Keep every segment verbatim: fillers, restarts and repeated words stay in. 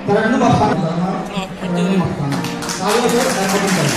ternyata bapak kalau saya dapat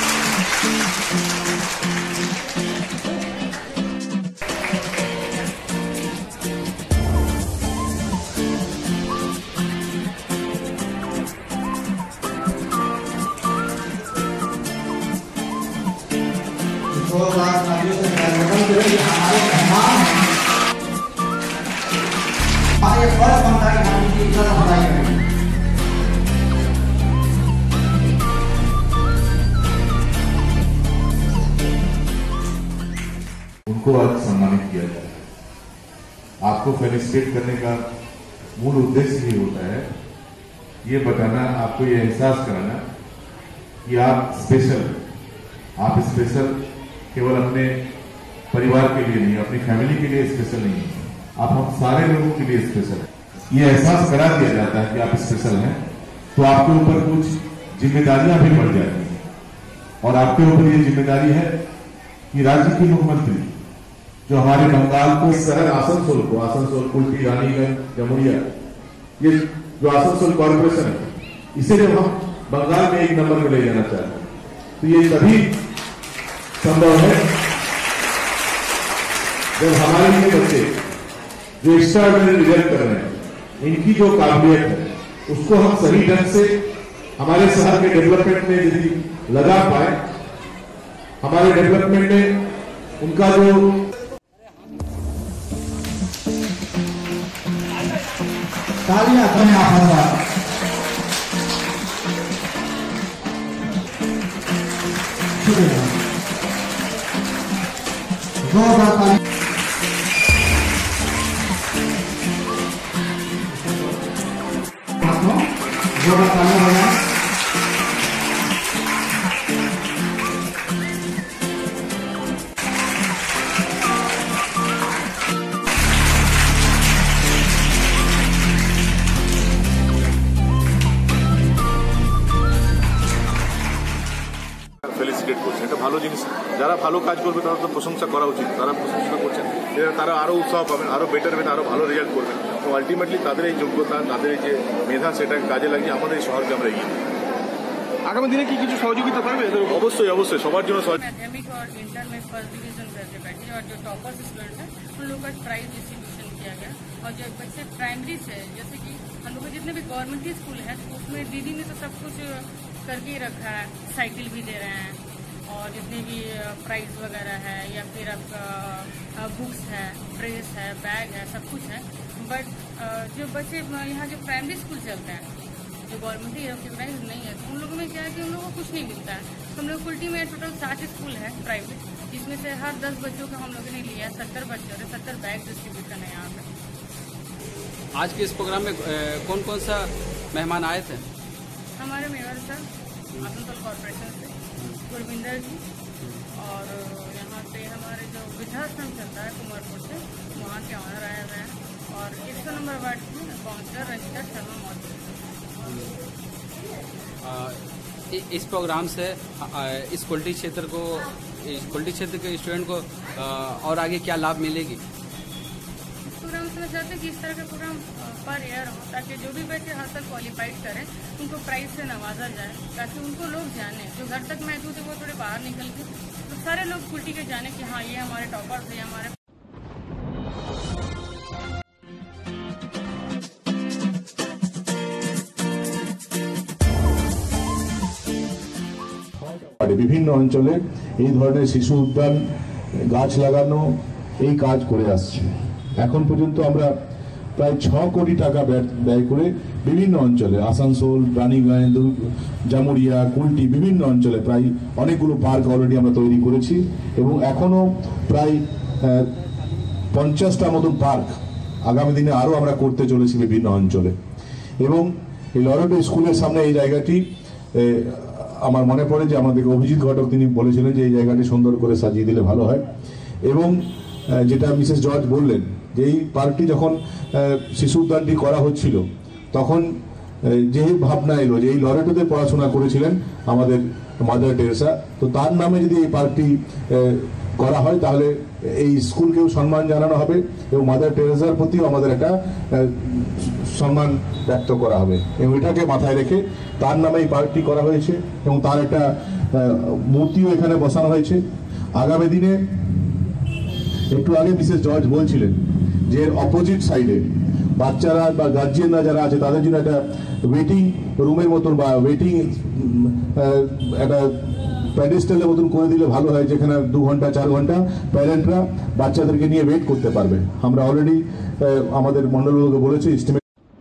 उनको आज सम्मानित किया जाए। आपको फेलिसिटेट करने का मूल उद्देश्य ही होता है ये बताना, आपको ये एहसास कराना कि आप स्पेशल, आप स्पेशल केवल अपने परिवार के लिए नहीं, अपनी फैमिली के लिए स्पेशल नहीं है, आप हम सारे लोगों के लिए स्पेशल है। ये एहसास करा दिया जाता है कि आप स्पेशल हैं तो आपके ऊपर कुछ जिम्मेदारियां भी बढ़ जाती हैं और आपके ऊपर ये जिम्मेदारी है कि राज्य के मुख्यमंत्री जो हमारे बंगाल को शहर आसनसोल को, आसनसोल, कुल्टी, रानीगंज, जमुरिया, ये जो आसनसोल कॉर्पोरेशन है, इसे जब हम बंगाल में एक नंबर में ले जाना चाहते हैं तो ये तभी संभव है जब हमारे लिए बच्चे जो एक्स्ट्रा ऑर्डिनरी रिजल्ट कर रहे हैं, इनकी जो काबिलियत है उसको हम सही ढंग से हमारे शहर के डेवलपमेंट में यदि लगा पाए, हमारे डेवलपमेंट में उनका जो तालियां करें आप हमारा शुक्रिया जोरदार ताली जोरदार तालियां बजाएं। ফেলিসিটেট করছে, এটা ভালো জিনিস। যারা ভালো কাজ করবে তারা তো প্রশংসা করা উচিত, তারা প্রশংসা করছেন, তারা আরও উৎসাহ পাবেন, আরও বেটার হবে, আরও ভালো রেজাল্ট করবেন। তো আলটিমেটলি তাদের এই যোগ্যতা, তাদের এই যে মেধা, সেটাকে কাজে লাগিয়ে আমাদের এই শহরকে আমরা এগিয়ে নিই। আগামী দিনে কি কিছু সহযোগিতা পাবে? অবশ্যই অবশ্যই সবার জন্য माध्यमिक और इंटर में फर्स्ट डिवीजन करके बैठे और जो टॉपर स्टूडेंट है उन लोगों का प्राइज डिस्ट्रीब्यूशन किया गया। और जो बच्चे प्राइमरी से, जैसे कि हम लोग जितने भी गवर्नमेंट स्कूल है उसमें दीदी ने तो सब कुछ करके रखा है, साइकिल भी दे रहे हैं और जितने भी प्राइज वगैरह है या फिर आपका बुक्स है, ड्रेस है, बैग है, सब कुछ है। बट जो बच्चे यहाँ जो प्राइमरी स्कूल चलते हैं जो गवर्नमेंट रिकॉग्नाइज नहीं है, तो उन लोगों में क्या है कि उन लोगों को कुछ नहीं मिलता है। तो हम लोग कुल्टी में टोटल साठ स्कूल है प्राइवेट, जिसमें से हर दस बच्चों को हम लोगों ने लिया, सत्तर बच्चों ने सत्तर बैग डिस्ट्रीब्यूट करना है यहाँ पे। आज के इस प्रोग्राम में कौन कौन सा मेहमान आए थे? हमारे मेयर सर आसनसोल कॉर्पोरेशन से, गुरविंदर जी, और यहाँ पे हमारे जो वृद्धाश्रम चलता है कुमारपुर से, वहाँ के ऑनर आए हुए हैं, और एक सौ नंबर वार्ड की काउंसलर रंजिता शर्मा मौजूद। इस प्रोग्राम से इस कुल्टी क्षेत्र को, इस कुल्टी क्षेत्र के स्टूडेंट को और आगे क्या लाभ मिलेगी? प्रोग्राम से मैं चाहते हैं कि इस तरह का प्रोग्राम पर एयर हो, ताकि जो भी बच्चे हर तक क्वालिफाइड करें उनको प्राइज से नवाजा जाए, ताकि उनको लोग जाने, जो घर तक महसूस है वो थोड़े बाहर निकल के तो सारे लोग कुल्टी के जाने कि हाँ ये हमारे टॉपर थे, हमारे। বিভিন্ন অঞ্চলে এই ধরনের শিশু উদ্যান, গাছ লাগানো এই কাজ করে আসছে। এখন পর্যন্ত আমরা প্রায় ছ কোটি টাকা ব্যয় করে বিভিন্ন অঞ্চলে, আসানসোল, রানীগঞ্জ, জামুরিয়া, কুল্টি, বিভিন্ন অঞ্চলে প্রায় অনেকগুলো পার্ক অলরেডি আমরা তৈরি করেছি এবং এখনো প্রায় পঞ্চাশটা মতন পার্ক আগামী দিনে আরও আমরা করতে চলেছি বিভিন্ন অঞ্চলে। এবং এই লরেটো স্কুলের সামনে এই জায়গাটি আমার মনে পড়ে যে আমাদের অভিজিৎ ঘটক তিনি বলেছিলেন যে এই জায়গাটি সুন্দর করে সাজিয়ে দিলে ভালো হয়। এবং যেটা মিসেস জর্জ বললেন যে এই পার্কটি যখন শিশু উদ্যানটি করা হচ্ছিল তখন যে ভাবনা এলো যে এই লরেটোতে পড়াশোনা করেছিলেন আমাদের মাদার টেরেসা, তো তার নামে যদি এই পার্কটি করা হয় তাহলে এই স্কুলকেও সম্মান জানানো হবে এবং মাদার টেরেসার প্রতিও আমাদের একটা সম্মান ব্যক্ত করা হবে এবং এটাকে মাথায় রেখে তার নামে এই পার্কটি করা হয়েছে এবং তার একটা মূর্তিও এখানে বসানো হয়েছে। আগামী দিনে একটু আগে মিসেস জর্জ বলছিলেন যে অপোজিট সাইডে বাচ্চারা বা গার্জিয়ানরা যারা আছে তাদের জন্য একটা ওয়েটিং রুমের মতন বা ওয়েটিং একটা প্যাডেস্টালের মতন করে দিলে ভালো হয়, যেখানে দু ঘন্টা চার ঘন্টা প্যারেন্টরা বাচ্চাদেরকে নিয়ে ওয়েট করতে পারবে। আমরা অলরেডি আমাদের মন্ডলগুলোকে বলেছি ইস্টিমেট।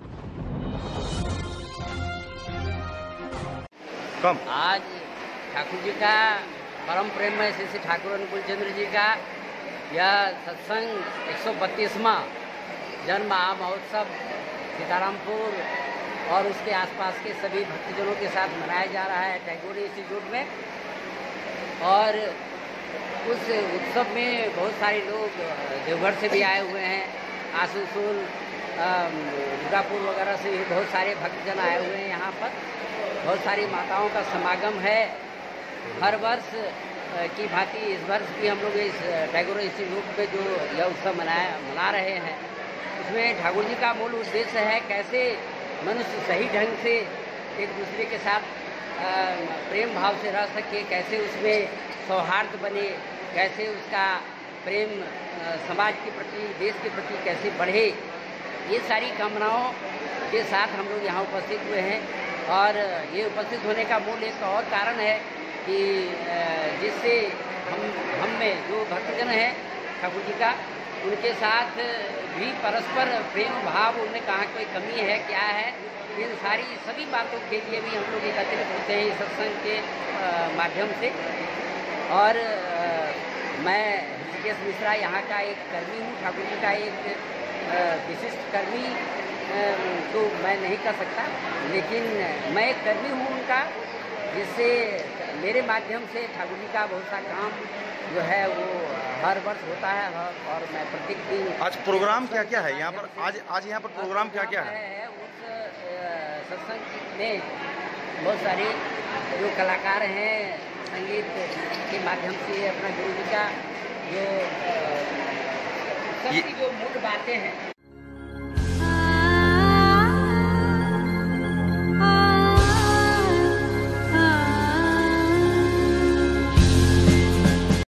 आज ठाकुर जी का परम प्रेममय श्री श्री ठाकुर अनुकूलचंद्र जी का यह सत्संग एक सौ बत्तीसवां जन्म महोत्सव सीतारामपुर और उसके आसपास के सभी भक्तजनों के साथ मनाया जा रहा है टैगोर इंस्टीट्यूट में। और उस उत्सव में बहुत सारे लोग देवघर से भी आए हुए हैं, आसनसोल दुर्गापुर वगैरह से भी बहुत सारे भक्तजन आए हुए हैं। यहाँ पर बहुत सारी माताओं का समागम है। हर वर्ष की भांति इस वर्ष भी हम लोग इस टैगोर इंस्टीट्यूट पे जो यह उत्सव मनाया मना रहे हैं, उसमें ठाकुर जी का मूल उद्देश्य है कैसे मनुष्य सही ढंग से एक दूसरे के साथ प्रेम भाव से रह सके, कैसे उसमें सौहार्द बने, कैसे उसका प्रेम समाज के प्रति देश के प्रति कैसे बढ़े, ये सारी कामनाओं के साथ हम लोग यहाँ उपस्थित हुए हैं। और ये उपस्थित होने का मूल एक और कारण है कि जिससे हम हम में जो भक्तजन हैं ठाकुर जी का, उनके साथ भी परस्पर प्रेम भाव उनमें कहाँ कोई कमी है क्या है, इन सारी सभी बातों के लिए भी हम लोग एकत्रित होते हैं इस सत्संग के माध्यम से। और मैं ऋषिकेश मिश्रा यहाँ का एक कर्मी हूँ, ठाकुर जी का एक विशिष्ट कर्मी तो मैं नहीं कर सकता, लेकिन मैं एक कर्मी हूँ उनका, जिससे मेरे माध्यम से ठाकुर जी का बहुत सा काम जो है वो हर वर्ष होता है। और मैं प्रत्येक दिन आज प्रोग्राम क्या क्या है यहाँ पर? आज आज यहाँ पर प्रोग्राम क्या क्या है? उस सत्संग में बहुत सारे जो कलाकार हैं संगीत के माध्यम से अपना गुरु जी का जो सबकी जो मूल बातें हैं